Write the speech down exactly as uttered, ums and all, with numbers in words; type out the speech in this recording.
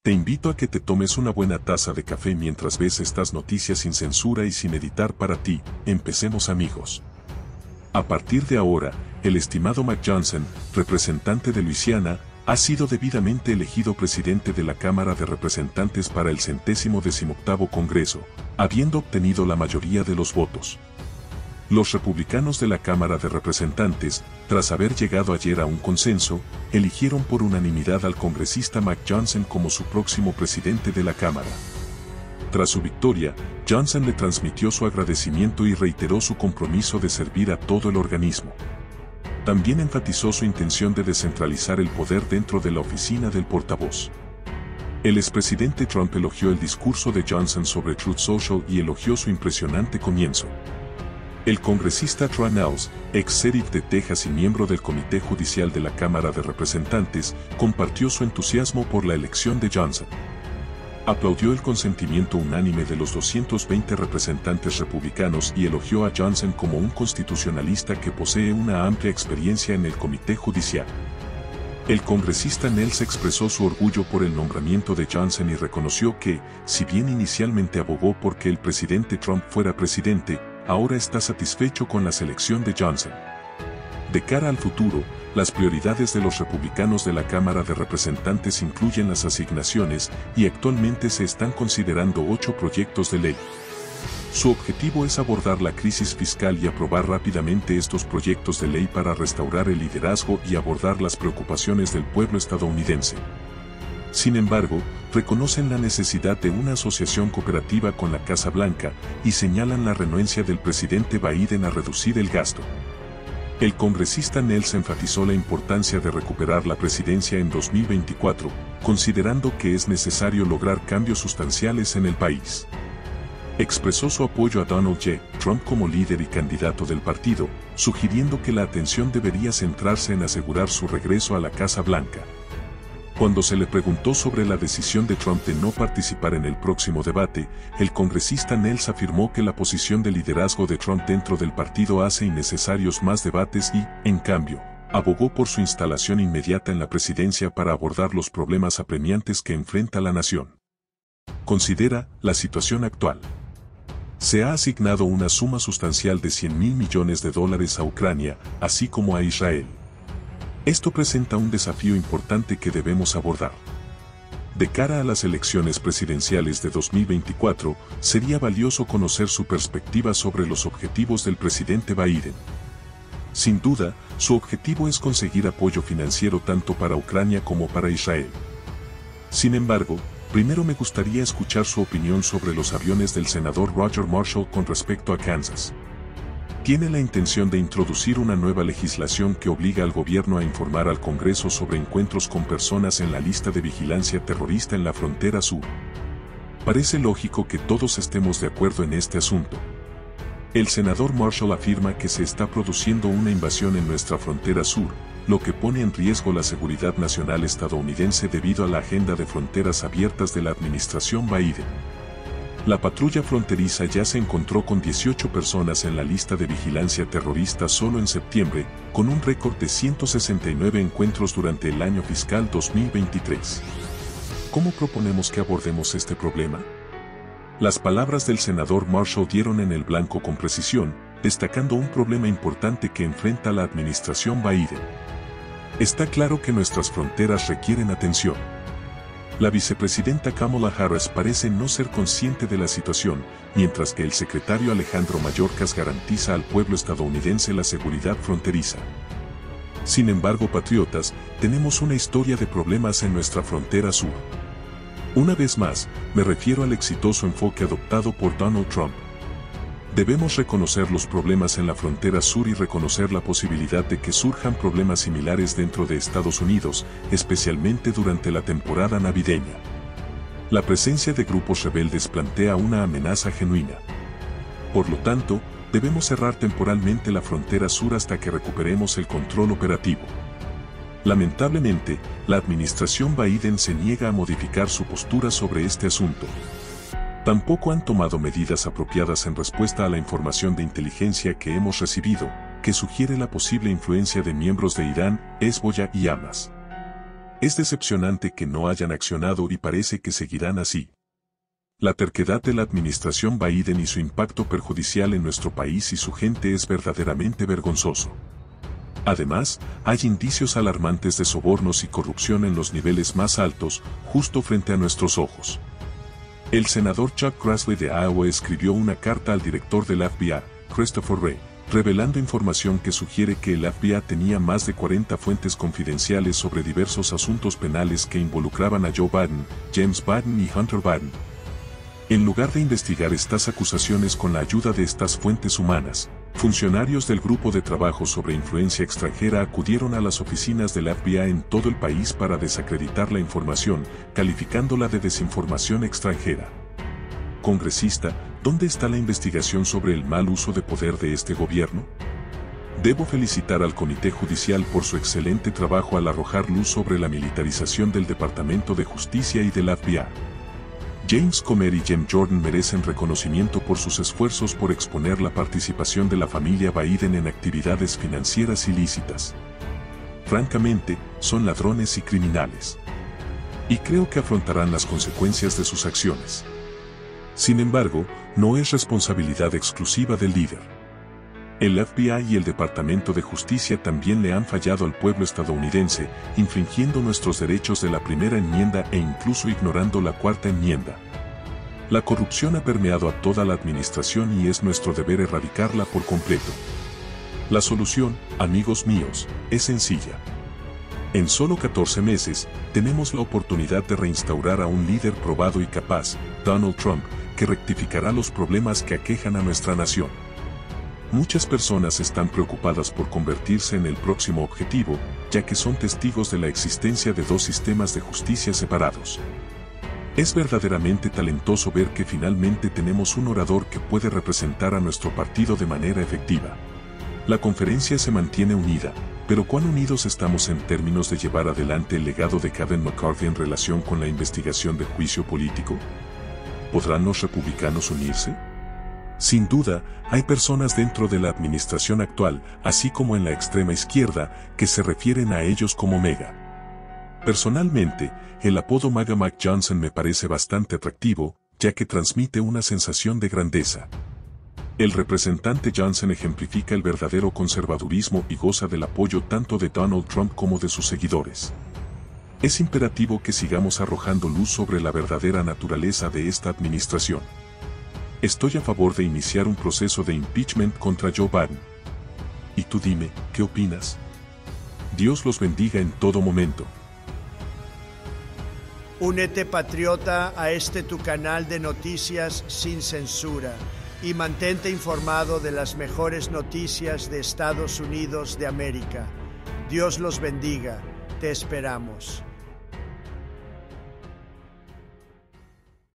Te invito a que te tomes una buena taza de café mientras ves estas noticias sin censura y sin editar para ti. Empecemos, amigos. A partir de ahora, el estimado Mike Johnson, representante de Luisiana, ha sido debidamente elegido presidente de la Cámara de Representantes para el centésimo decimoctavo Congreso, habiendo obtenido la mayoría de los votos. Los republicanos de la Cámara de Representantes, tras haber llegado ayer a un consenso, eligieron por unanimidad al congresista Mike Johnson como su próximo presidente de la Cámara. Tras su victoria, Johnson le transmitió su agradecimiento y reiteró su compromiso de servir a todo el organismo. También enfatizó su intención de descentralizar el poder dentro de la oficina del portavoz. El expresidente Trump elogió el discurso de Johnson sobre Truth Social y elogió su impresionante comienzo. El congresista Troy Nehls, ex sheriff de Texas y miembro del Comité Judicial de la Cámara de Representantes, compartió su entusiasmo por la elección de Johnson. Aplaudió el consentimiento unánime de los doscientos veinte representantes republicanos y elogió a Johnson como un constitucionalista que posee una amplia experiencia en el Comité Judicial. El congresista Nehls expresó su orgullo por el nombramiento de Johnson y reconoció que, si bien inicialmente abogó por que el presidente Trump fuera presidente, ahora está satisfecho con la selección de Johnson. De cara al futuro, las prioridades de los republicanos de la Cámara de Representantes incluyen las asignaciones y actualmente se están considerando ocho proyectos de ley. Su objetivo es abordar la crisis fiscal y aprobar rápidamente estos proyectos de ley para restaurar el liderazgo y abordar las preocupaciones del pueblo estadounidense. Sin embargo, reconocen la necesidad de una asociación cooperativa con la Casa Blanca y señalan la renuencia del presidente Biden a reducir el gasto. El congresista Nehls enfatizó la importancia de recuperar la presidencia en dos mil veinticuatro, considerando que es necesario lograr cambios sustanciales en el país. Expresó su apoyo a Donald J. Trump como líder y candidato del partido, sugiriendo que la atención debería centrarse en asegurar su regreso a la Casa Blanca. Cuando se le preguntó sobre la decisión de Trump de no participar en el próximo debate, el congresista Nehls afirmó que la posición de liderazgo de Trump dentro del partido hace innecesarios más debates y, en cambio, abogó por su instalación inmediata en la presidencia para abordar los problemas apremiantes que enfrenta la nación. Considera la situación actual. Se ha asignado una suma sustancial de cien mil millones de dólares a Ucrania, así como a Israel. Esto presenta un desafío importante que debemos abordar. De cara a las elecciones presidenciales de dos mil veinticuatro, sería valioso conocer su perspectiva sobre los objetivos del presidente Biden. Sin duda, su objetivo es conseguir apoyo financiero tanto para Ucrania como para Israel. Sin embargo, primero me gustaría escuchar su opinión sobre los aviones del senador Roger Marshall con respecto a Kansas. Tiene la intención de introducir una nueva legislación que obliga al gobierno a informar al Congreso sobre encuentros con personas en la lista de vigilancia terrorista en la frontera sur. Parece lógico que todos estemos de acuerdo en este asunto. El senador Marshall afirma que se está produciendo una invasión en nuestra frontera sur, lo que pone en riesgo la seguridad nacional estadounidense debido a la agenda de fronteras abiertas de la administración Biden. La patrulla fronteriza ya se encontró con dieciocho personas en la lista de vigilancia terrorista solo en septiembre, con un récord de ciento sesenta y nueve encuentros durante el año fiscal dos mil veintitrés. ¿Cómo proponemos que abordemos este problema? Las palabras del senador Marshall dieron en el blanco con precisión, destacando un problema importante que enfrenta la administración Biden. Está claro que nuestras fronteras requieren atención. La vicepresidenta Kamala Harris parece no ser consciente de la situación, mientras que el secretario Alejandro Mayorkas garantiza al pueblo estadounidense la seguridad fronteriza. Sin embargo, patriotas, tenemos una historia de problemas en nuestra frontera sur. Una vez más, me refiero al exitoso enfoque adoptado por Donald Trump. Debemos reconocer los problemas en la frontera sur y reconocer la posibilidad de que surjan problemas similares dentro de Estados Unidos, especialmente durante la temporada navideña. La presencia de grupos rebeldes plantea una amenaza genuina. Por lo tanto, debemos cerrar temporalmente la frontera sur hasta que recuperemos el control operativo. Lamentablemente, la administración Biden se niega a modificar su postura sobre este asunto. Tampoco han tomado medidas apropiadas en respuesta a la información de inteligencia que hemos recibido, que sugiere la posible influencia de miembros de Irán, Hezbollah y Hamas. Es decepcionante que no hayan accionado y parece que seguirán así. La terquedad de la administración Biden y su impacto perjudicial en nuestro país y su gente es verdaderamente vergonzoso. Además, hay indicios alarmantes de sobornos y corrupción en los niveles más altos, justo frente a nuestros ojos. El senador Chuck Grassley de Iowa escribió una carta al director del F B I, Christopher Wray, revelando información que sugiere que el F B I tenía más de cuarenta fuentes confidenciales sobre diversos asuntos penales que involucraban a Joe Biden, James Biden y Hunter Biden. En lugar de investigar estas acusaciones con la ayuda de estas fuentes humanas, funcionarios del Grupo de Trabajo sobre Influencia Extranjera acudieron a las oficinas del F B I en todo el país para desacreditar la información, calificándola de desinformación extranjera. Congresista, ¿dónde está la investigación sobre el mal uso de poder de este gobierno? Debo felicitar al Comité Judicial por su excelente trabajo al arrojar luz sobre la militarización del Departamento de Justicia y del F B I. James Comer y Jim Jordan merecen reconocimiento por sus esfuerzos por exponer la participación de la familia Biden en actividades financieras ilícitas. Francamente, son ladrones y criminales. Y creo que afrontarán las consecuencias de sus acciones. Sin embargo, no es responsabilidad exclusiva del líder. El F B I y el Departamento de Justicia también le han fallado al pueblo estadounidense, infringiendo nuestros derechos de la primera enmienda e incluso ignorando la cuarta enmienda. La corrupción ha permeado a toda la administración y es nuestro deber erradicarla por completo. La solución, amigos míos, es sencilla. En solo catorce meses, tenemos la oportunidad de reinstaurar a un líder probado y capaz, Donald Trump, que rectificará los problemas que aquejan a nuestra nación. Muchas personas están preocupadas por convertirse en el próximo objetivo, ya que son testigos de la existencia de dos sistemas de justicia separados. Es verdaderamente talentoso ver que finalmente tenemos un orador que puede representar a nuestro partido de manera efectiva. La conferencia se mantiene unida, pero ¿cuán unidos estamos en términos de llevar adelante el legado de Kevin McCarthy en relación con la investigación de juicio político? ¿Podrán los republicanos unirse? Sin duda, hay personas dentro de la administración actual, así como en la extrema izquierda, que se refieren a ellos como MAGA. Personalmente, el apodo MAGA Mac Johnson me parece bastante atractivo, ya que transmite una sensación de grandeza. El representante Johnson ejemplifica el verdadero conservadurismo y goza del apoyo tanto de Donald Trump como de sus seguidores. Es imperativo que sigamos arrojando luz sobre la verdadera naturaleza de esta administración. Estoy a favor de iniciar un proceso de impeachment contra Joe Biden. Y tú dime, ¿qué opinas? Dios los bendiga en todo momento. Únete, patriota, a este tu canal de noticias sin censura y mantente informado de las mejores noticias de Estados Unidos de América. Dios los bendiga. Te esperamos.